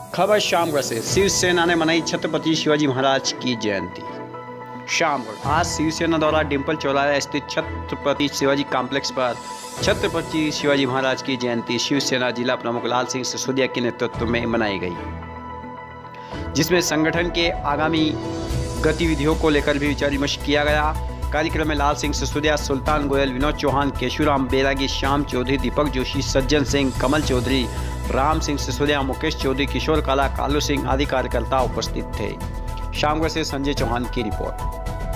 खबर शामगढ़ से। शिवसेना ने मनाई छत्रपति शिवाजी महाराज की जयंती। शामगढ़ आज शिवसेना द्वारा डिंपल चौराहा स्थित छत्रपति शिवाजी कॉम्प्लेक्स पर छत्रपति शिवाजी महाराज की जयंती शिवसेना जिला प्रमुख लाल सिंह सिसोदिया के नेतृत्व में मनाई गई, जिसमें संगठन के आगामी गतिविधियों को लेकर भी विचार विमर्श किया गया। कार्यक्रम में लाल सिंह सिसोदिया, सुल्तान गोयल, विनोद चौहान, केशुराम बैरागी, श्याम चौधरी, दीपक जोशी, सज्जन सिंह, कमल चौधरी, राम सिंह सिसोदिया, मुकेश चौधरी, किशोर काला, कालू सिंह आदि कार्यकर्ता उपस्थित थे। शामगढ़ से संजय चौहान की रिपोर्ट।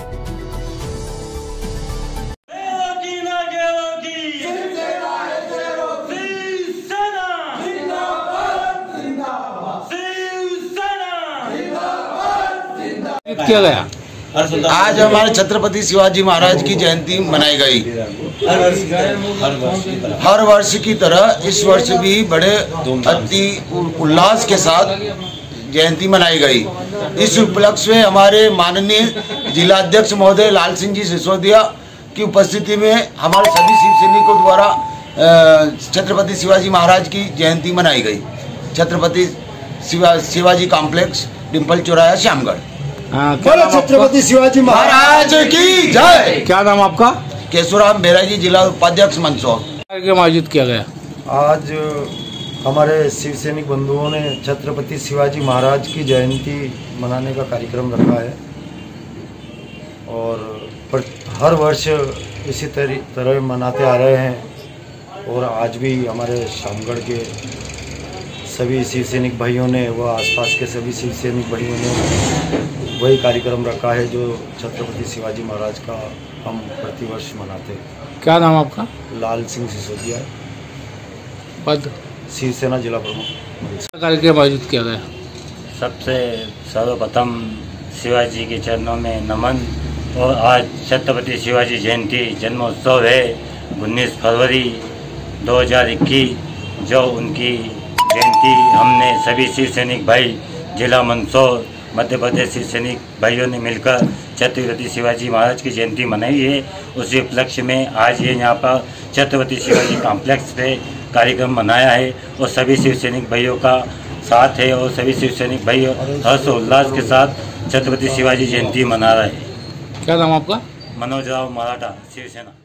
किया गया आज हमारे छत्रपति शिवाजी महाराज की जयंती मनाई गई। हर वर्ष की तरह इस वर्ष भी बड़े अति उल्लास के साथ जयंती मनाई गई। इस उपलक्ष्य में हमारे माननीय जिलाध्यक्ष महोदय लाल सिंह जी सिसोदिया की उपस्थिति में हमारे सभी शिव सैनिकों द्वारा छत्रपति शिवाजी महाराज की जयंती मनाई गई। छत्रपति शिवाजी कॉम्प्लेक्स, डिंपल चौराहा, श्यामगढ़। बोलो छत्रपति शिवाजी महाराज की जय। क्या नाम आपका? केशुराम बैरागी, जिला उपाध्यक्ष मंदसौर। आयोजित किया गया। आज हमारे शिव सैनिक बंधुओं ने छत्रपति शिवाजी महाराज की जयंती मनाने का कार्यक्रम रखा है और हर वर्ष इसी तरह मनाते आ रहे हैं। और आज भी हमारे शामगढ़ के सभी शिव सैनिक भाइयों ने व आसपास के सभी शिव सैनिक भाइयों ने वही कार्यक्रम रखा है जो छत्रपति शिवाजी महाराज का हम प्रतिवर्ष मनाते हैं। क्या नाम आपका? लाल सिंह सिसोदिया, पद शिवसेना जिला प्रमुख। कार्यक्रम आयोजित किया गया। सबसे सर्वप्रथम शिवाजी के चरणों में नमन। और आज छत्रपति शिवाजी जयंती जन्मोत्सव है 19 फरवरी 2021, जो उनकी जयंती हमने सभी शिव सैनिक भाई जिला मंदसौर मध्य प्रदेश शिव सैनिक भाइयों ने मिलकर छत्रपति शिवाजी महाराज की जयंती मनाई है। उसी उपलक्ष्य में आज ये यहाँ पर छत्रपति शिवाजी कॉम्प्लेक्स पे कार्यक्रम मनाया है और सभी शिव सैनिक भाइयों का साथ है और सभी शिव सैनिक भाई हर्षोल्लास के साथ छत्रपति शिवाजी जयंती मना रहे हैं। क्या नाम आपका? मनोज राव मराठा, शिवसेना।